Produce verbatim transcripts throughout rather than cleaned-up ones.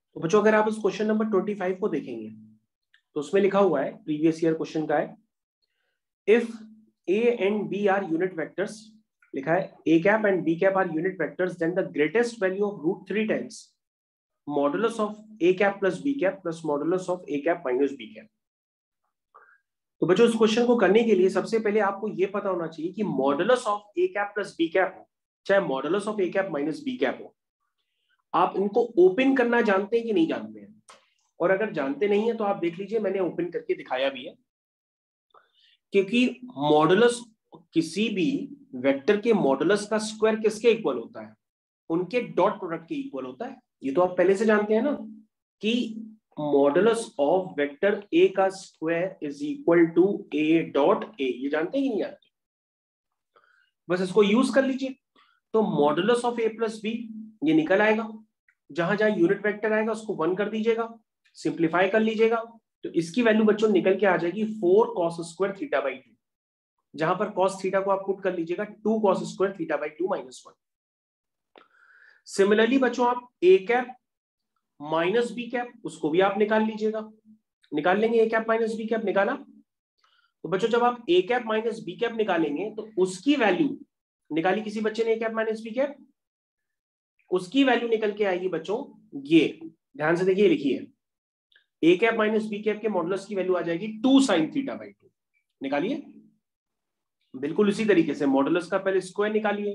तो बच्चों अगर आप इस क्वेश्चन नंबर ट्वेंटी फाइव को देखेंगे तो उसमें लिखा हुआ है, प्रीवियस ईयर क्वेश्चन का है, if A and B are unit vectors, लिखा है A cap and B cap are unit vectors, then the greatest value of root three times modulus of A cap plus B cap plus modulus of A cap minus B cap. तो बच्चों इस question को करने के लिए सबसे पहले आपको यह पता होना चाहिए कि modulus of A cap plus B cap हो चाहे modulus of A cap minus B cap हो, आप इनको ओपन करना जानते हैं कि नहीं जानते हैं। और अगर जानते नहीं है तो आप देख लीजिए, मैंने ओपन करके दिखाया भी है, क्योंकि मॉडुलस किसी भी वेक्टर के मॉडुलस का स्क्वायर किसके इक्वल होता है, उनके डॉट प्रोडक्ट के इक्वल होता है। ये तो आप पहले से जानते हैं ना कि मॉडुलस ऑफ वेक्टर ए का square is equal to A dot A, ये जानते हैं कि नहीं जानते, बस इसको यूज कर लीजिए। तो modulus of A plus B ये निकल आएगा, जहां जहां यूनिट वेक्टर आएगा उसको वन कर दीजिएगा, सिंप्लीफाई कर लीजिएगा, तो इसकी वैल्यू बच्चों निकल के आ जाएगी four cos square theta by two, जहां पर कॉस थीटा को आप पुट कर लीजिएगा two cos square theta by two minus one. Similarly बच्चों आप A cap minus B cap उसको भी आप निकाल लीजिएगा, निकाल लेंगे, A cap minus B cap निकाला। तो बच्चों जब आप A cap minus B cap निकालेंगे तो उसकी वैल्यू निकाली, किसी बच्चे ने A cap minus B cap, उसकी वैल्यू निकल के आएगी बच्चों ये, ध्यान से देखिए, लिखिए A cap minus B cap के मॉडुलस की वैल्यू आ जाएगी two sine theta by two. निकालिए बिल्कुल उसी तरीके से, मॉडुलस का पहले स्क्वायर निकालिए,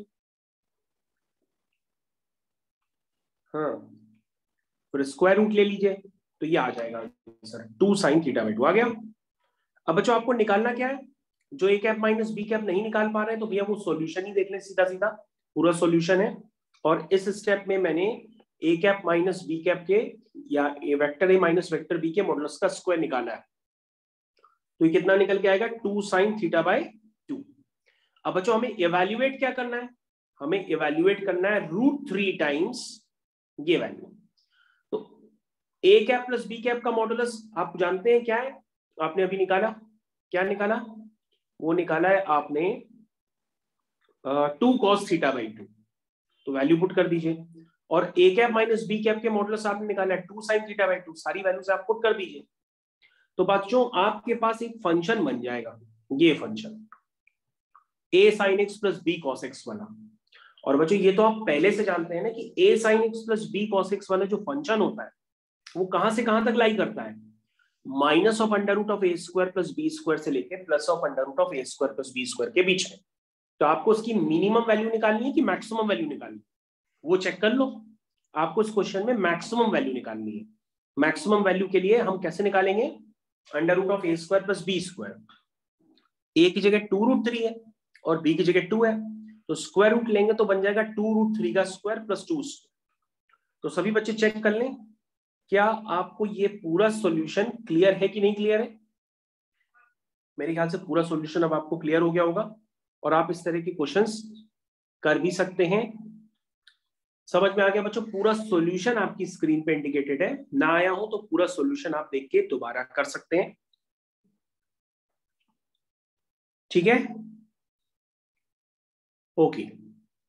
हाँ फिर स्क्वायर रूट ले लीजिए, तो ये आ जाएगा answer two sine theta by two आ गया। अब बच्चों आपको निकालना क्या है, जो A cap minus B cap नहीं निकाल पा रहे हैं तो भैया वो सॉल्यूशन ही देख लें, सीधा सीधा पूरा सॉल्यूशन है। और इस स्टेप में मैंने A cap minus B cap के या A vector A minus vector B के मॉडुलस का स्क्वायर निकाला है, तो ये कितना निकल के आएगा two sine theta by two. अब बच्चों हमें इवैल्यूएट क्या करना है, हमें इवैल्यूएट करना है रूट थ्री टाइम्स ये वैल्यू। तो A cap plus B cap का मॉडुलस आप जानते हैं क्या है, आपने अभी निकाला, क्या निकाला, वो निकाला है आपने two cos theta by two, तो वैल्यू पुट कर दीजिए। और A cap minus B cap के मॉडुलस आपने निकाला है two sine theta by two, सारी वैल्यू से आप पुट कर दीजिए। तो बच्चों आपके पास एक फंक्शन बन जाएगा, ये function A sine x plus B cos x वाला। और बच्चों ये तो आप पहले से जानते हैं ना कि A sine x plus B cos x वाला जो फंक्शन होता है वो कहां से कहां तक लाई करता है, minus of under root of A square plus B square से लेके plus of under root of A square plus B square के बीच में। तो आपको उसकी मिनिमम वैल्यू निकालनी है कि मैक्सिमम वैल्यू निकालनी है, वो चेक कर लो। आपको इस क्वेश्चन में मैक्सिमम वैल्यू निकालनी है। मैक्सिमम वैल्यू के लिए हम कैसे निकालेंगे, under root of A square plus B square, A की जगह टू रूट थ्री है और बी की जगह टू है, तो स्क्वायर रूट लेंगे तो बन जाएगा टू रूट थ्री का स्क्वायर प्लस टू। तो सभी बच्चे चेक कर लें, क्या आपको ये पूरा सॉल्यूशन क्लियर है कि नहीं क्लियर है। मेरे ख्याल से पूरा सॉल्यूशन अब आपको क्लियर हो गया होगा और आप इस तरह के क्वेश्चंस कर भी सकते हैं। समझ में आ गया बच्चों, पूरा सॉल्यूशन आपकी स्क्रीन पे इंडिकेटेड है, ना आया हो तो पूरा सॉल्यूशन आप देख के दोबारा कर सकते हैं, ठीक है, ओके।